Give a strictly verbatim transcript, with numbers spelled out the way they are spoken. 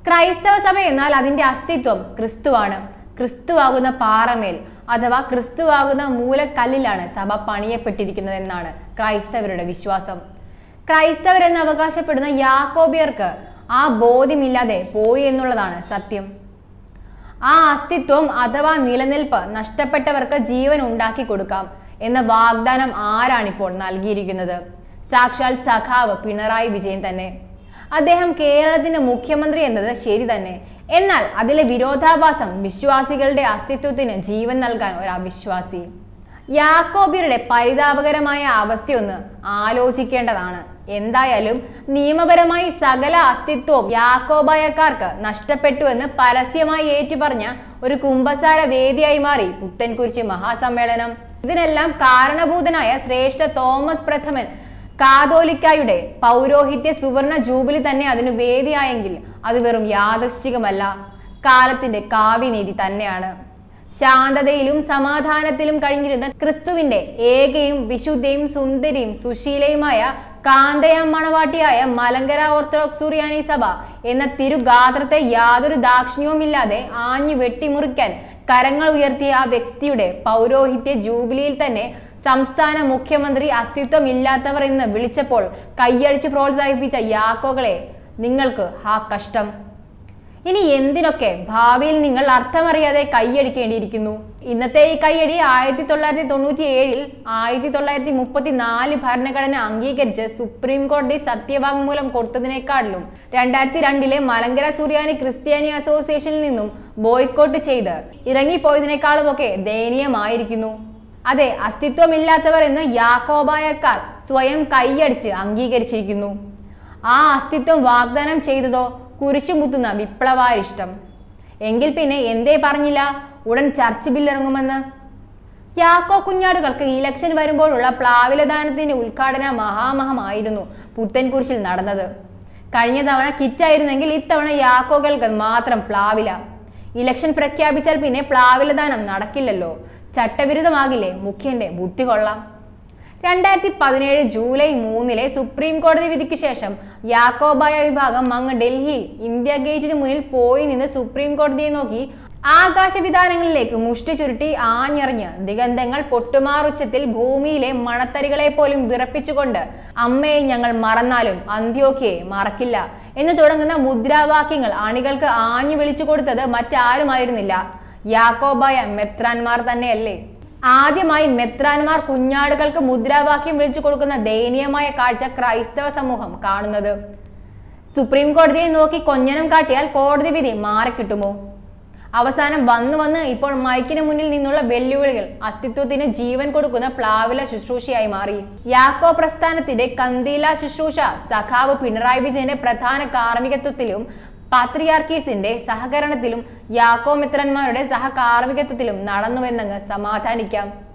ക്രൈസ്തവ സഭ എന്നാൽ അതിന്റെ അസ്തിത്വം ക്രിസ്തുവാണ്. ക്രിസ്തുവാകുന്ന പാറമേൽ അഥവാ ക്രിസ്തുവാകുന്ന മൂലക്കല്ലിലാണ് സഭ പണിയപ്പെട്ടിരിക്കുന്നത് എന്നാണ് ക്രൈസ്തവരുടെ വിശ്വാസം. ക്രൈസ്തവരെന്ന് അവകാശപ്പെടുന്ന യാക്കോബിയർക്ക് ആ ബോധ്യമില്ലാതെ പോയി എന്നുള്ളതാണ് സത്യം. ആ അസ്തിത്വം അഥവാ നിലനിൽപ്പ് നഷ്ടപ്പെട്ടവർക്ക് ജീവൻ ഉണ്ടാക്കി കൊടുക്കാം എന്ന വാഗ്ദാനം ആരാണിപ്പോൾ നൽകിയിരിക്കുന്നത്? സാക്ഷാൽ സഖാവ് പിണറായി വിജയൻ തന്നെ. അദ്ദേഹം കേരളത്തിന്റെ മുഖ്യമന്ത്രി എന്നത് ശരി തന്നെ. എന്നാൽ അതിലെ വിരോധാഭാസം വിശ്വാസികളുടെ അസ്തിത്വത്തിന് ജീവൻ നൽകാൻ ഒരു അവിശ്വാസി. യാക്കോബിയരുടെ പരിതാപകരമായ അവസ്ഥയൊന്ന് ആലോചിക്കേണ്ടതാണ്. എന്തായാലും നിയമപരമായി സകല അസ്തിത്വവും യാക്കോബായക്കാർക്ക് നഷ്ടപ്പെട്ടുവെന്ന് പരസ്യമായി ഏറ്റുപറഞ്ഞ ഒരു കുമ്പസാര വേദിയായി മാറി പുത്തൻകുരിശ് മഹാസമ്മേളനം. ഇതിനെല്ലാം കാരണഭൂതനായ ശ്രേഷ്ഠ തോമസ് പ്രഥമൻ കാതോലിക്കായുടെ പൗരോഹിത്യ സുവർണ ജൂബിലി തന്നെ അതിനു വേദിയായെങ്കിൽ അത് വെറും യാദൃശ്ചികമല്ല, കാലത്തിന്റെ കാവ്യനീതി തന്നെയാണ്. ശാന്തതയിലും സമാധാനത്തിലും കഴിഞ്ഞിരുന്ന ക്രിസ്തുവിന്റെ ഏകയും വിശുദ്ധയും സുന്ദരിയും സുശീലയുമായ കാന്തയാം മണവാട്ടിയായ മലങ്കര ഓർത്തഡോക്സ് സുറിയാനി സഭ എന്ന തിരുഗാത്രത്തെ യാതൊരു ദാക്ഷിണ്യവുമില്ലാതെ ആഞ്ഞു വെട്ടിമുറിക്കാൻ കരങ്ങൾ ഉയർത്തിയ ആ വ്യക്തിയുടെ പൗരോഹിത്യ ജൂബിലിയിൽ തന്നെ സംസ്ഥാന മുഖ്യമന്ത്രി അസ്തിത്വം ഇല്ലാത്തവർ എന്ന് വിളിച്ചപ്പോൾ കൈയടിച്ച് പ്രോത്സാഹിപ്പിച്ച യാക്കോകളെ നിങ്ങൾക്ക് ആ കഷ്ടം. ഇനി എന്തിനൊക്കെ ഭാവിയിൽ നിങ്ങൾ അർത്ഥമറിയാതെ കൈയടിക്കേണ്ടിയിരിക്കുന്നു. ഇന്നത്തെ ഈ കൈയടി ആയിരത്തി തൊള്ളായിരത്തി തൊണ്ണൂറ്റി ഏഴിൽ ആയിരത്തി തൊള്ളായിരത്തി മുപ്പത്തി നാല് ഭരണഘടന അംഗീകരിച്ച് സുപ്രീം കോടതി സത്യവാങ്മൂലം കൊടുത്തതിനേക്കാളിലും രണ്ടായിരത്തി രണ്ടിലെ മലങ്കര സുറിയാനി ക്രിസ്ത്യാനി അസോസിയേഷനിൽ നിന്നും ബോയ്ക്കോട്ട് ചെയ്ത് ഇറങ്ങിപ്പോയതിനേക്കാളുമൊക്കെ ദയനീയമായിരിക്കുന്നു. അതെ, അസ്തിത്വമില്ലാത്തവർ എന്ന് യാക്കോബായക്കാർ സ്വയം കൈയടിച്ച് അംഗീകരിച്ചിരിക്കുന്നു. ആ അസ്തിത്വം വാഗ്ദാനം ചെയ്തതോ കുരിശുമുത്തുന്ന വിപ്ലവാരിഷ്ടം. എങ്കിൽ പിന്നെ എന്തേ പറഞ്ഞില്ല ഉടൻ ചർച്ച് ബില്ലിറങ്ങുമെന്ന്? യാക്കോ കുഞ്ഞാടുകൾക്ക് ഇലക്ഷൻ വരുമ്പോഴുള്ള പ്ലാവിലദാനത്തിന്റെ ഉദ്ഘാടന മഹാമഹമായിരുന്നു പുത്തൻകുരിശിൽ നടന്നത്. കഴിഞ്ഞ തവണ കിറ്റായിരുന്നെങ്കിൽ ഇത്തവണ യാക്കോകൾക്ക് മാത്രം പ്ലാവില. ഇലക്ഷൻ പ്രഖ്യാപിച്ചാൽ പിന്നെ പ്ലാവിലദാനം നടക്കില്ലല്ലോ. ചട്ടവിരുദ്ധമാകില്ലേ? മുഖ്യന്റെ ബുദ്ധി കൊള്ളാം. രണ്ടായിരത്തി പതിനേഴ് ജൂലൈ മൂന്നിലെ സുപ്രീം കോടതി വിധിക്ക് ശേഷം യാക്കോബായ വിഭാഗം അങ്ങ് ഡൽഹിയിൽ ഇന്ത്യ ഗേറ്റിന് മുന്നിൽ പോയി നിന്ന് സുപ്രീം കോടതിയെ നോക്കി ആകാശവിധാനങ്ങളിലേക്ക് മുഷ്ടി ചുരുട്ടി ആഞ്ഞെറിഞ്ഞ് ദിഗന്ധങ്ങൾ പൊട്ടുമാറുച്ചത്തിൽ ഭൂമിയിലെ മണത്തരികളെ പോലും വിറപ്പിച്ചുകൊണ്ട് അമ്മയെ ഞങ്ങൾ മറന്നാലും അന്ത്യോക്യയെ മറക്കില്ല എന്ന് തുടങ്ങുന്ന മുദ്രാവാക്യങ്ങൾ അണികൾക്ക് ആഞ്ഞു വിളിച്ചു കൊടുത്തത് മറ്റാരുമായിരുന്നില്ല, യാക്കോബായ മെത്രാന്മാർ തന്നെയല്ലേ. ആദ്യമായി മെത്രാന്മാർ കുഞ്ഞാടുകൾക്ക് മുദ്രാവാക്യം വിളിച്ചു കൊടുക്കുന്ന ദയനീയമായ കാഴ്ച ക്രൈസ്തവ സമൂഹം കാണുന്നത്. സുപ്രീം കോടതിയെ നോക്കി കൊഞ്ഞനം കാട്ടിയാൽ കോടതി വിധി മാറിക്കിട്ടുമോ? അവസാനം വന്നു വന്ന് ഇപ്പോൾ മൈക്കിന് മുന്നിൽ നിന്നുള്ള വെല്ലുവിളികൾ അസ്തിത്വത്തിന് ജീവൻ കൊടുക്കുന്ന പ്ലാവില ശുശ്രൂഷയായി മാറി. യാക്കോ പ്രസ്ഥാനത്തിന്റെ കന്തീല ശുശ്രൂഷ സഖാവ് പിണറായി വിജയന്റെ പ്രധാന കാർമ്മികത്വത്തിലും പാത്രിയാർക്കീസിന്റെ സഹകരണത്തിലും യാക്കോ മിത്രന്മാരുടെ സഹകാർമ്മികത്വത്തിലും നടന്നുവെന്നങ്ങ് സമാധാനിക്കാം.